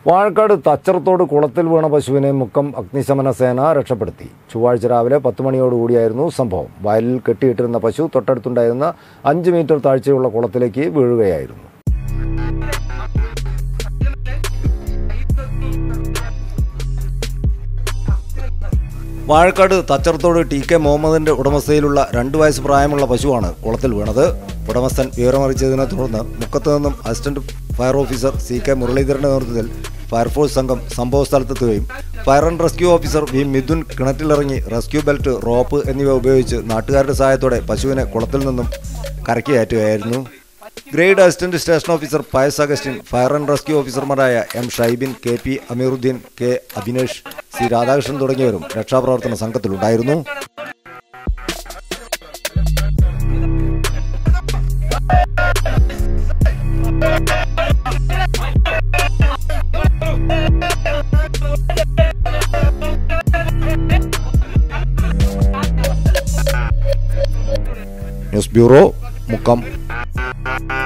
വാഴക്കാട് തച്ചറത്തോട് കുളത്തിൽ വീണ പശുവിനെ മുക്കം അഗ്നിശമന സേന രക്ഷപ്പെടുത്തി. ചൊവ്വാഴ്ച രാവിലെ 10 മണിയോടുകൂടിയായിരുന്നു സംഭവം. വയലിൽ കെട്ടിയിട്ടിരുന്ന പശു തൊട്ടടുത്തുണ്ടായിരുന്ന 5 മീറ്റർ താഴ്ചയുള്ള കുളത്തിലേക്ക് വീഴുകയായിരുന്നു. വാഴക്കാട് തച്ചറത്തോട് TK മുഹമ്മദിന്റെ ഉടമസ്ഥയിലുള്ള 2 വയസ്സ് പ്രായമുള്ള പശുവാണ് കുളത്തിൽ വീണത്. ഉടമസ്ഥൻ വിവരമറിയിച്ചതിനെ തുടർന്ന് മുക്കത്ത് നിന്നും അസിസ്റ്റന്റ് ഫയർ ഓഫീസർ CK മുരളീധരന്റെ നേതൃത്വത്തിൽ ഫയർഫോഴ്സ് സംഘം സംഭവ സ്ഥലത്തെത്തുകയും fire and rescue officer V Mithun കിണറ്റിലിറങ്ങി റെസ്ക്യൂ ബെൽറ്റ്, റോപ്പ് എന്നിവ ഉപയോഗിച്ച് നാട്ടുകാരുടെ സഹായത്തോടെ പശുവിനെ കുളത്തിൽ നിന്നും കരയ്ക്ക് കയറ്റുകയായിരുന്നു. Grade assistant station officer Pius Augustine, fire and rescue ഓഫീസർമാരായ M Shybin, KP Ameeruddin, K Abhinesh, C Radhakrishnan തുടങ്ങിയവരും രക്ഷാപ്രവർത്തന സംഘത്തിലുണ്ടായിരുന്നു. News bureau, Mukkam.